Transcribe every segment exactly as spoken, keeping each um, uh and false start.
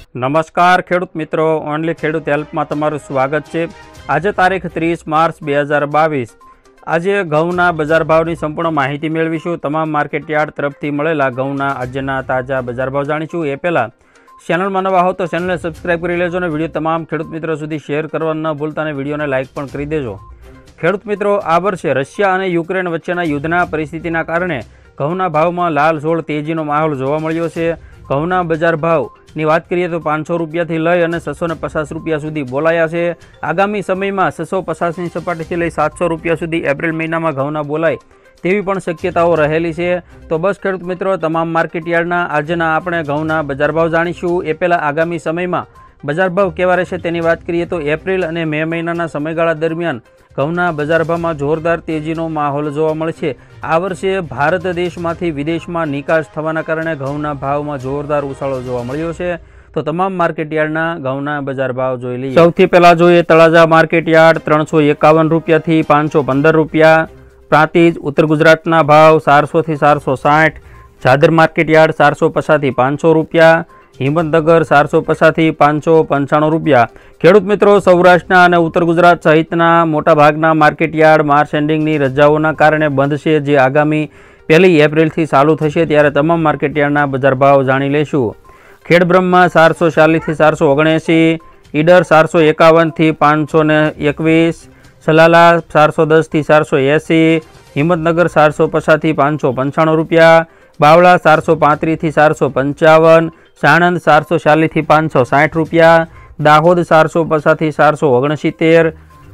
નમસ્કાર ખેડૂત મિત્રો, ઓનલી ખેડૂત હેલ્પમાં તમારું સ્વાગત છે। આજે તારીખ ત્રીસ માર્ચ બે હજાર બાવીસ। આજે ઘઉંના બજાર ભાવની સંપૂર્ણ માહિતી મેળવીશું। તમામ માર્કેટ યાર્ડ તરફથી મળેલા ઘઉંના આજના તાજા બજાર ભાવ જાણીશું। એ પહેલાં ચેનલમાં નવા હો તો ચેનલને સબસ્ક્રાઈબ કરી લેજો અને વિડીયો તમામ ખેડૂત મિત્રો સુધી શેર કરવાનું ન ભૂલતા અને વિડીયોને લાઇક પણ કરી દેજો। ખેડૂત મિત્રો, આ વર્ષે રશિયા અને યુક્રેન વચ્ચેના યુદ્ધના પરિસ્થિતિના કારણે ઘઉંના ભાવમાં લાલઝોળ તેજીનો માહોલ જોવા મળ્યો છે। ઘઉંના બજાર ભાવની વાત કરીએ તો પાંચસો રૂપિયાથી લઈ અને છસો ને પચાસ રૂપિયા સુધી બોલાયા છે। આગામી સમયમાં છસો પચાસની સપાટીથી લઈ સાતસો રૂપિયા સુધી એપ્રિલ મહિનામાં ઘઉંના બોલાય તેવી પણ શક્યતાઓ રહેલી છે। તો બસ ખેડૂત મિત્રો, તમામ માર્કેટ યાર્ડના આજના આપણે ઘઉંના બજાર ભાવ જાણીશું। એ પહેલાં આગામી સમયમાં બજાર ભાવ કેવા રહેશે તેની વાત કરીએ તો એપ્રિલ અને મે મહિનાના સમયગાળા દરમિયાન ઘઉંના બજાર ભાવમાં જોરદાર તેજીનો માહોલ જોવા મળશે। આ વર્ષે ભારત દેશમાંથી વિદેશમાં નિકાસ થવાના કારણે ઘઉંના ભાવમાં જોરદાર ઉછાળો જોવા મળ્યો છે। તો તમામ માર્કેટ યાર્ડના ઘઉંના બજાર ભાવ જોઈ લઈએ। સૌથી પહેલા જોઈએ તળાજા માર્કેટ યાર્ડ ત્રણસો એકાવન રૂપિયાથી પાંચસો પંદર રૂપિયા। પ્રાંતિજ ઉત્તર ગુજરાતના ભાવ ચારસોથી ચારસો સાઠ। જાદર માર્કેટ યાર્ડ ચારસો પચાસથી પાંચસો રૂપિયા। હિંમતનગર ચારસો પચાસથી પાંચસો પંચાણું રૂપિયા। ખેડૂત મિત્રો, સૌરાષ્ટ્રના અને ઉત્તર ગુજરાત સહિતના મોટાભાગના માર્કેટ યાર્ડ માર્ચ એન્ડિંગની રજાઓના કારણે બંધ છે, જે આગામી પહેલી એપ્રિલથી ચાલુ થશે, ત્યારે તમામ માર્કેટ યાર્ડના બજાર ભાવ જાણી લઈશું। ખેડબ્રહ્મા ચારસો ચાલીસથી ચારસો ઓગણએંસી, ઈડર ચારસો એકાવનથી પાંચસો ને એકવીસ, સલાલા ચારસો દસથી ચારસો એંસી, હિંમતનગર ચારસો પચાસથી પાંચસો પંચાણું રૂપિયા, બાવળા ચારસો પાંત્રીસથી ચારસો પંચાવન, સાણંદ ચારસો ચાલીસથી પાંચસો સાઠ રૂપિયા, દાહોદ ચારસો પચાસથી ચારસો ઓગણસિત્તેર।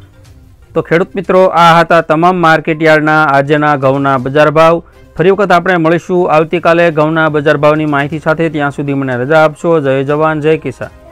તો ખેડૂત મિત્રો, આ હતા તમામ માર્કેટ યાર્ડના આજના ઘઉંના બજાર ભાવ। ફરી વખત આપણે મળીશું આવતીકાલે ઘઉંના બજાર ભાવની માહિતી સાથે। ત્યાં સુધી મને રજા આપશો। જય જવાન, જય કિસાન।